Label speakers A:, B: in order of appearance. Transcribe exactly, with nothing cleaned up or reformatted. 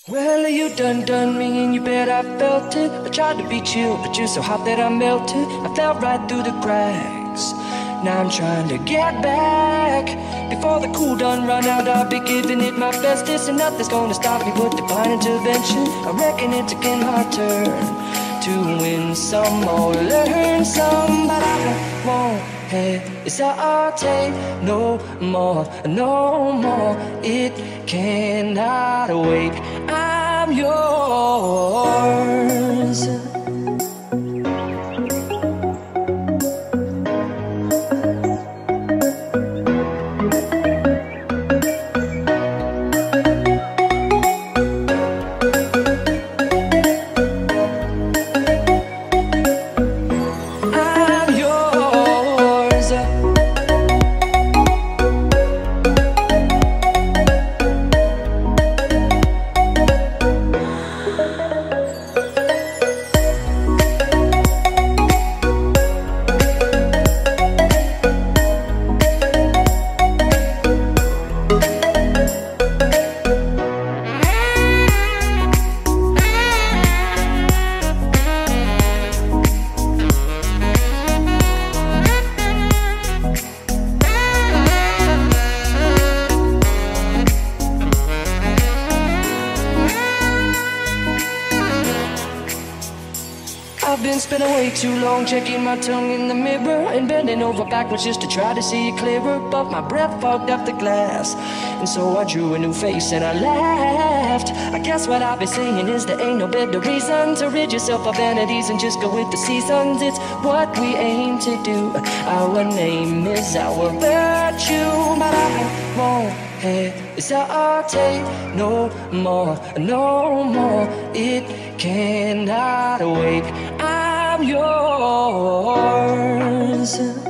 A: Well, you done done me and you bet I felt it. I tried to be chill, but you're so hot that I melted. I fell right through the cracks. Now I'm trying to get back. Before the cool done run out, I'll be giving it my bestest, and nothing's gonna stop me but divine intervention. I reckon it's again my turn to win some or learn some, but I won't hesitate no more, no more. It cannot wait. I'm yours. Spending way too long checking my tongue in the mirror and bending over backwards just to try to see it clearer, but my breath fogged up the glass, and so I drew a new face and I laughed. I guess what I've been saying is there ain't no better reason to rid yourself of vanities and just go with the seasons. It's what we aim to do. Our name is our virtue, but I won't hesitate no more, no more. It cannot wait. I'm yours.